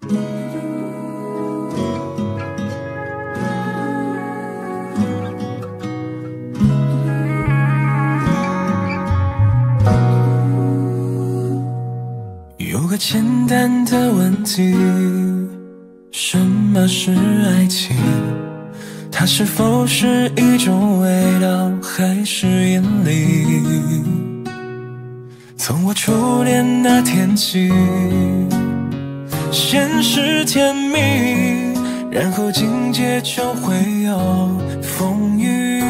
有个简单的问题，什么是爱情？它是否是一种味道，还是引力？从我初恋那天起，先是甜蜜，然后紧接就会有风雨。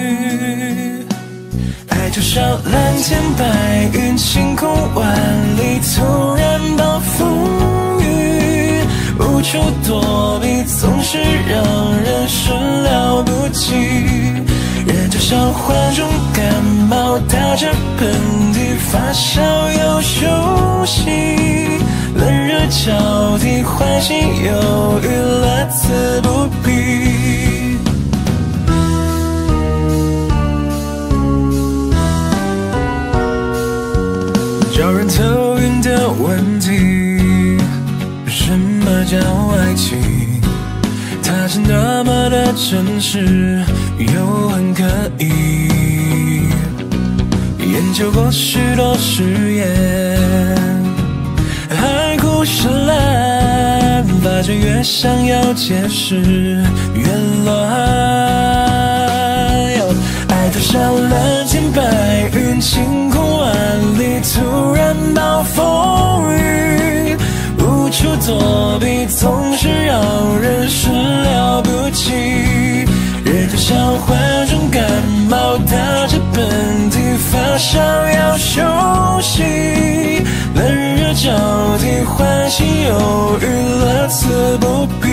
爱就像蓝天白云，晴空万里，突然暴风雨，无处躲避，总是让人始料不及。人就像患重感冒，打着喷嚏，发烧又休息，冷热交替，欢喜忧郁，乐此不疲。叫人头晕的问题，什么叫爱情？它是那么的真实，又很可疑。研究过许多实验，海枯石烂，发觉越想要解释越乱。爱就像蓝天白云，晴空万里，突然暴风雨，无处躲避，总是让人始料不及。人就像患重感冒，打着喷嚏，发烧要休息，冷热交替，欢喜忧郁，乐此不疲。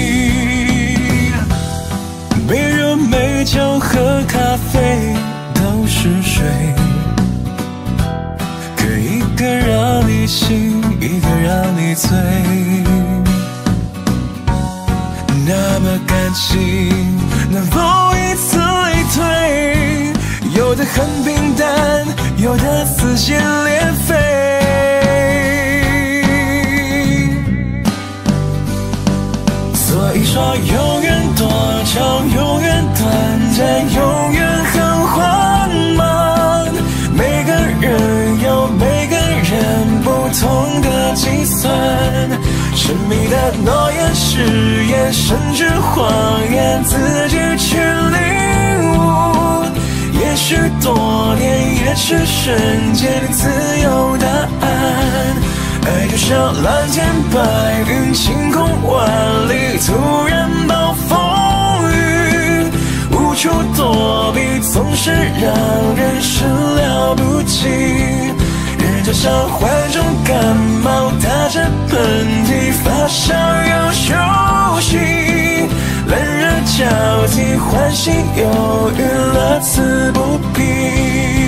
没热没酒喝咖啡都是水，可一个让你醒，一个让你醉。那么感情能否以此类推？有的很平淡，有的撕心裂肺。所以说永远多长，永远短暂，永远很缓慢。每个人有每个人不同的计算，神秘的诺言誓言，甚至谎言，自己去领悟。也许多年，也许瞬间，自有答案。爱就像蓝天白云，晴空万里，突然暴风雨，无处躲避，总是让人始料不及。人就像患重感冒，打着喷嚏，发烧要休息，冷热交替，欢喜忧郁，乐此不疲。